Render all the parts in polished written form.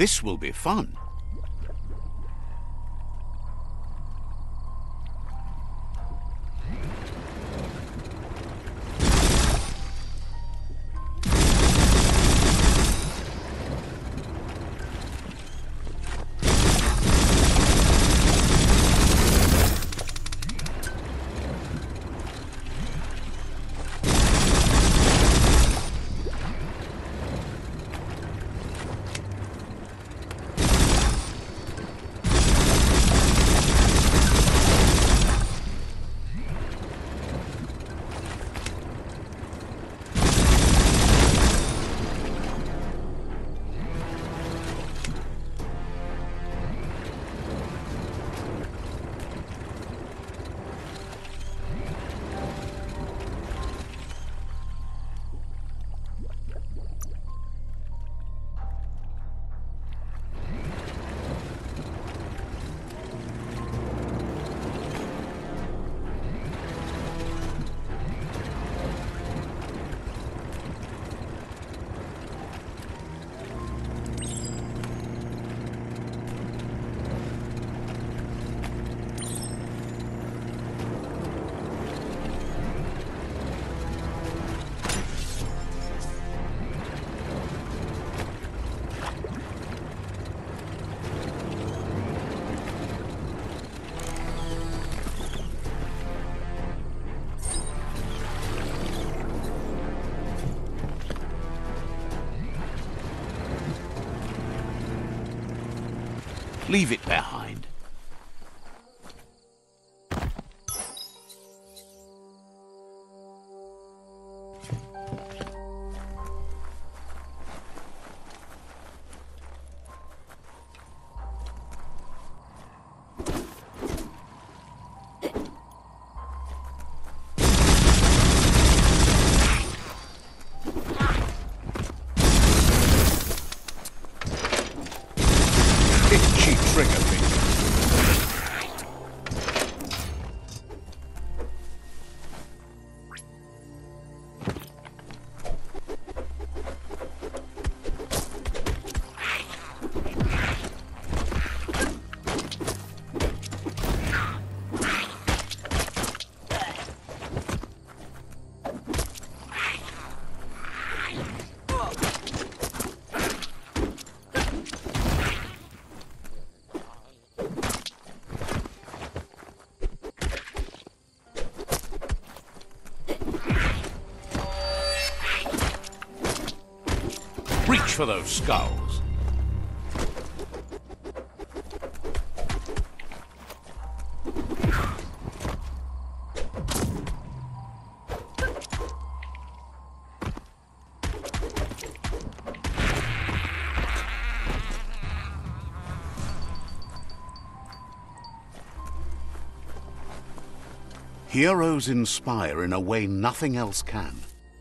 This will be fun. Leave it behind. Itchy trigger finger. Reach for those skulls. Heroes inspire in a way nothing else can.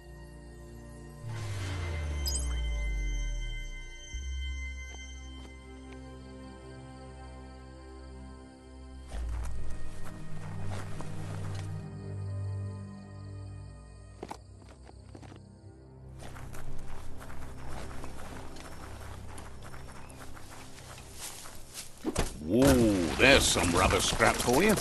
Whoa, there's some rubber scrap for you.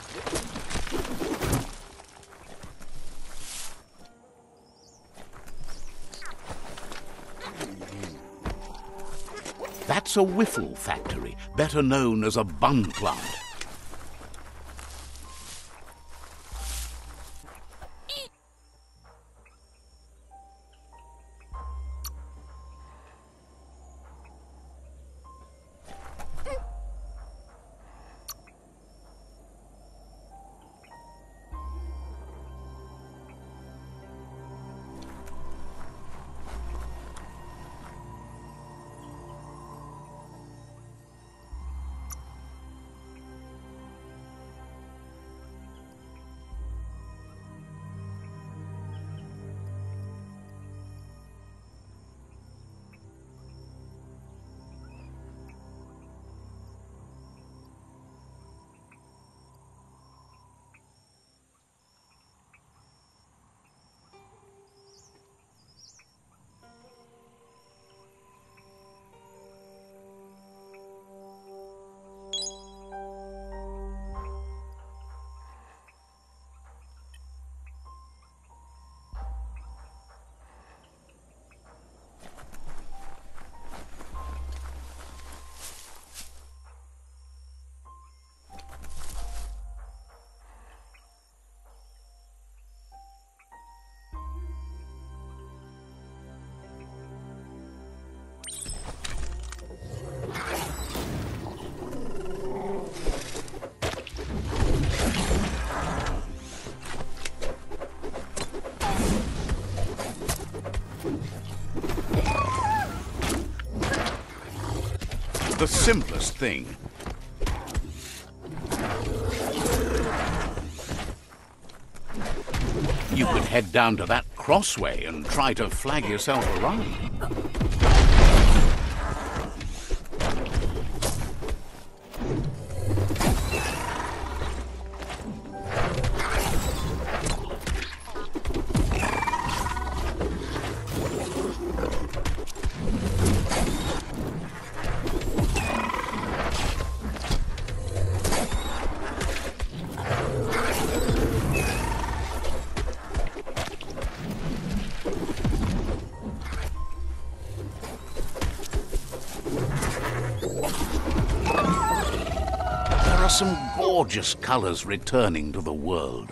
That's a whiffle factory, better known as a bun plant. the simplest thing. You could head down to that crossway and try to flag yourself around. Some gorgeous colors returning to the world.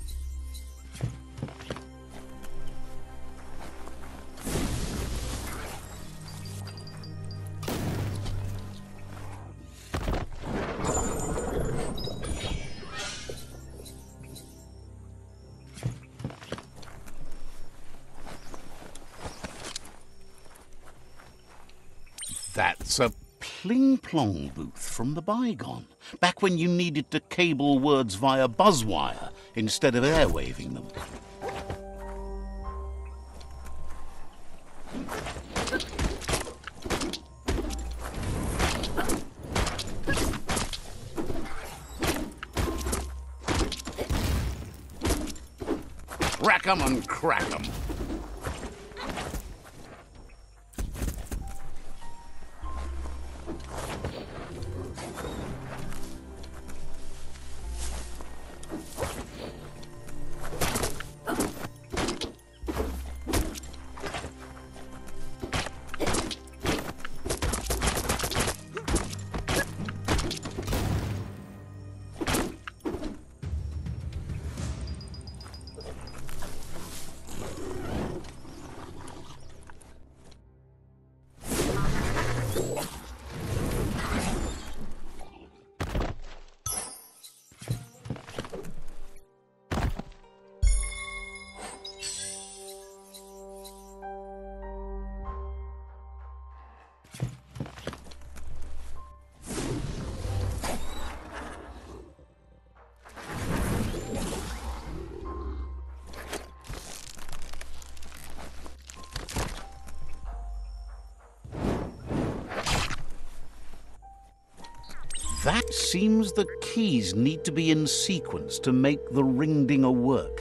That's a pling-plong booth from the bygone, back when you needed to cable words via buzzwire instead of airwaving them. Rack 'em and crack 'em. That seems the keys need to be in sequence to make the ring-dinger work.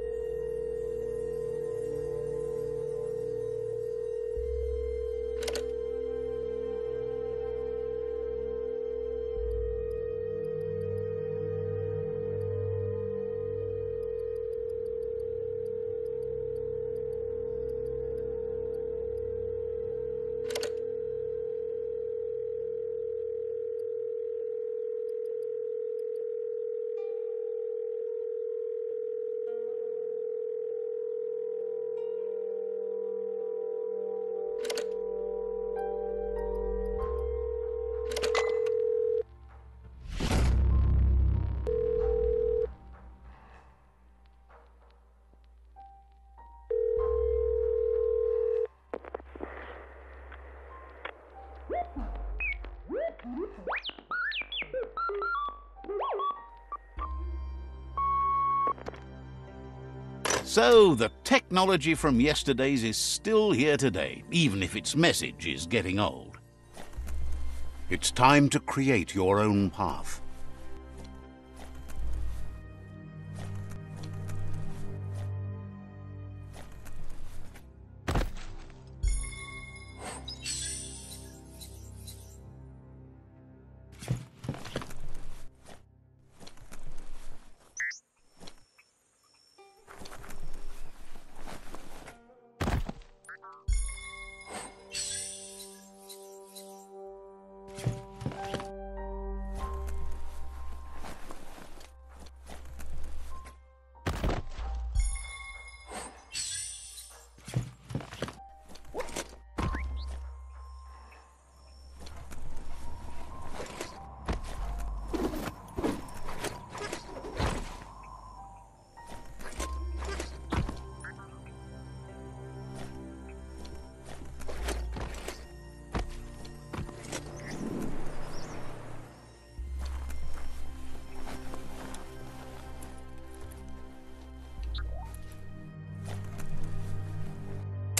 So, the technology from yesterday's is still here today, even if its message is getting old. It's time to create your own path.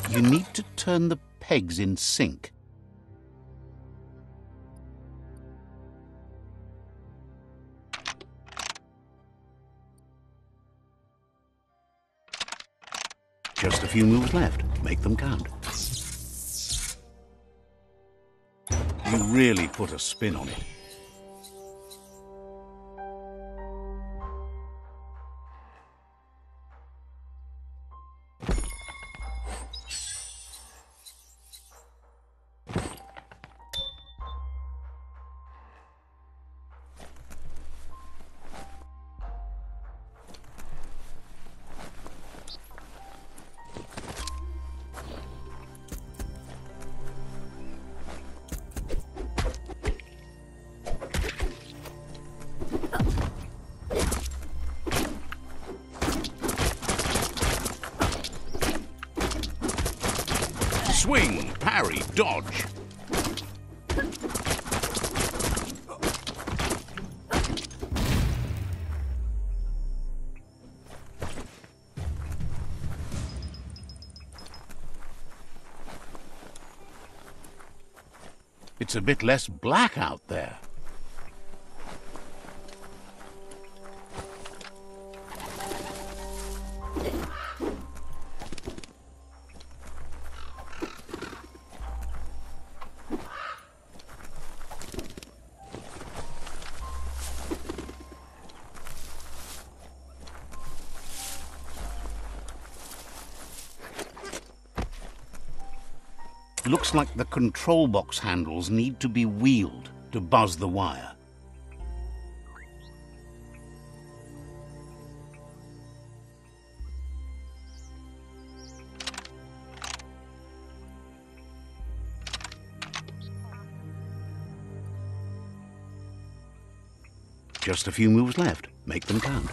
You need to turn the pegs in sync. Just a few moves left. Make them count. You really put a spin on it. Swing, parry, dodge. It's a bit less black out there. Looks like the control box handles need to be wheeled to buzz the wire. Just a few moves left. Make them count.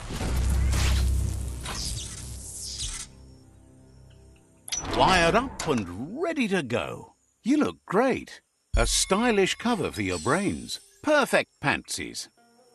Wired up and ready to go. You look great. A stylish cover for your brains. Perfect pantsies.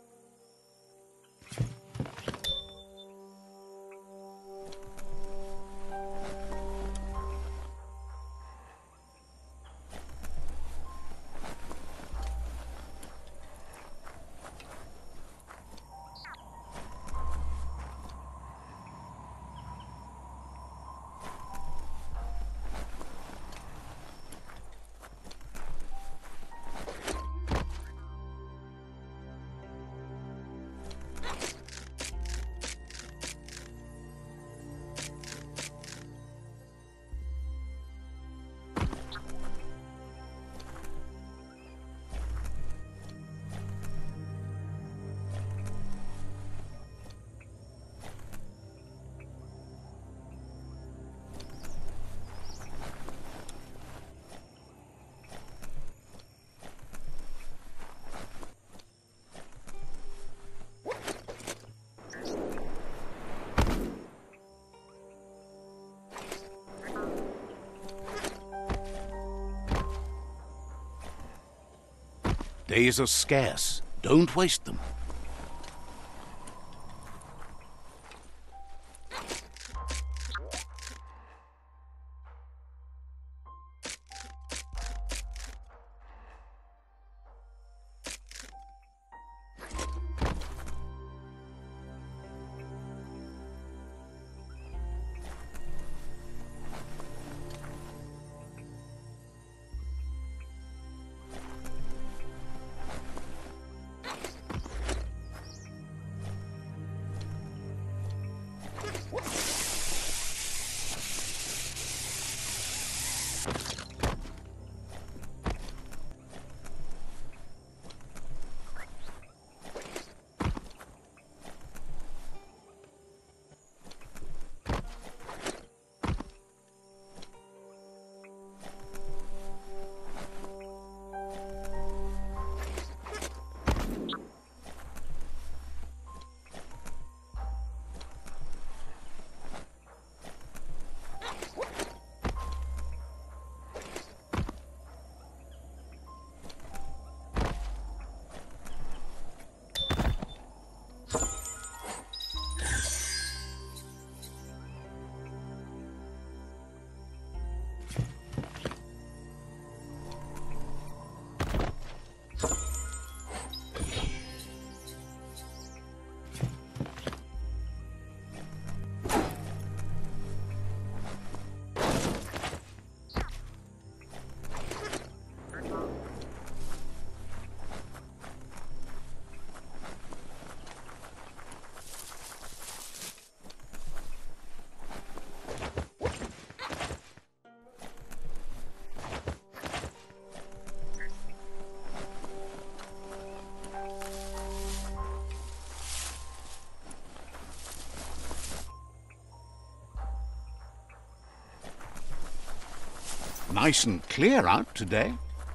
Days are scarce. Don't waste them. Nice and clear out today.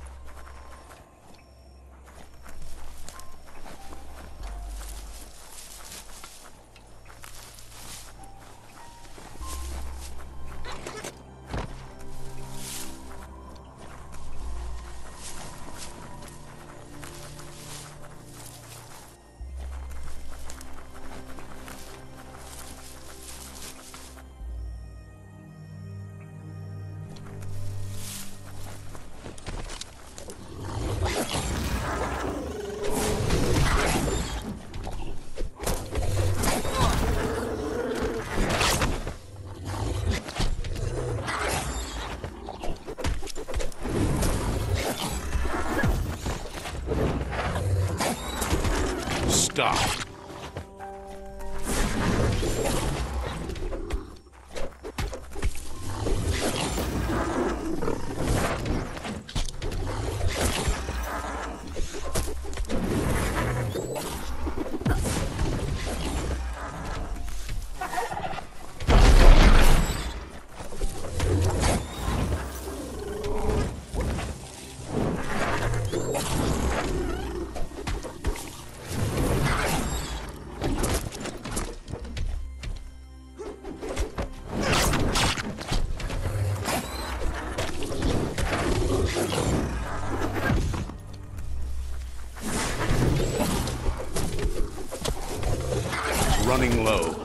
Stop. Running low.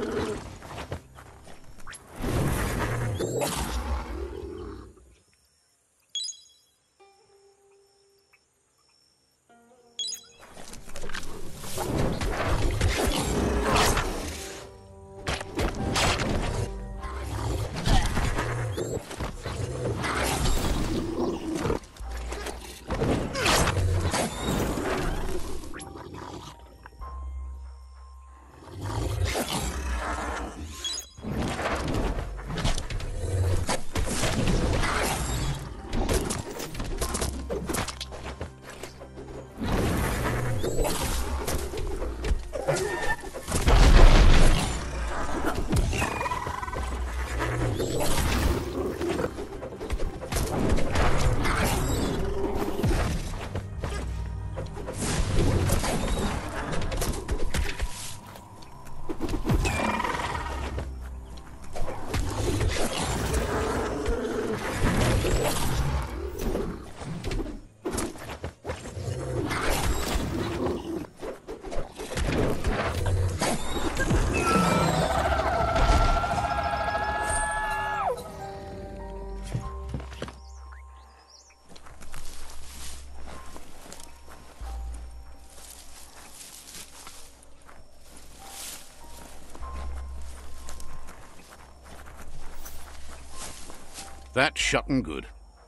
That's shut and good.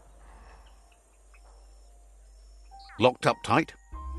Locked up tight.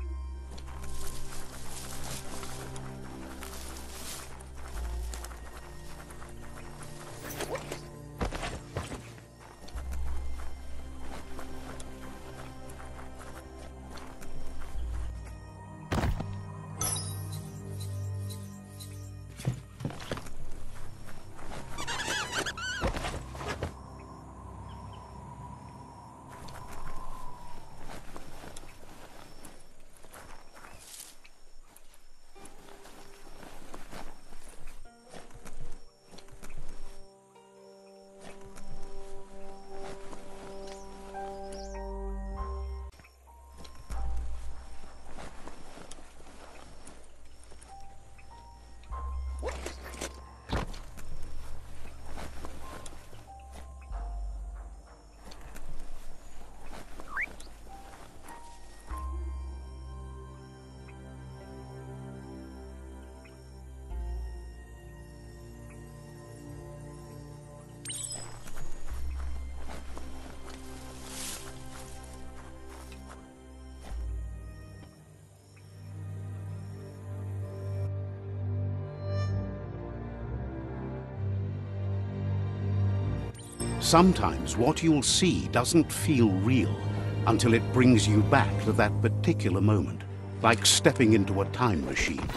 Sometimes what you'll see doesn't feel real until it brings you back to that particular moment, like stepping into a time machine.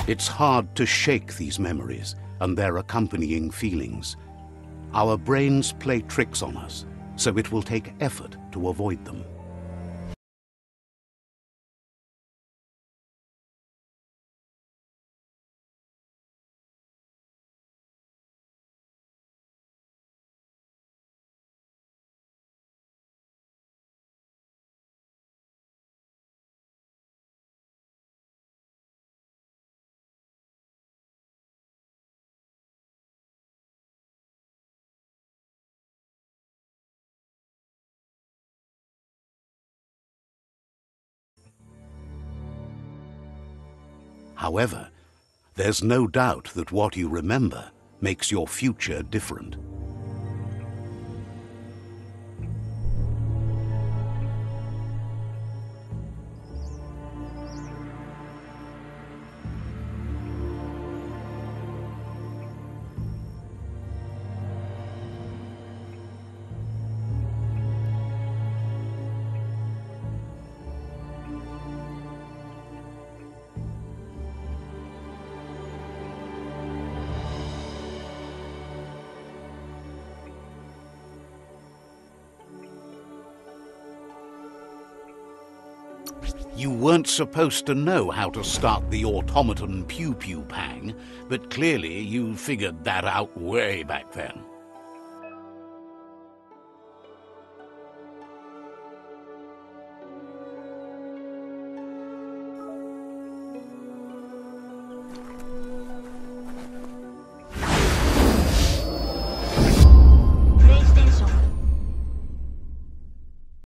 It's hard to shake these memories and their accompanying feelings. Our brains play tricks on us, so it will take effort to avoid them. However, there's no doubt that what you remember makes your future different. You weren't supposed to know how to start the automaton Pew Pew Pang, but clearly you figured that out way back then.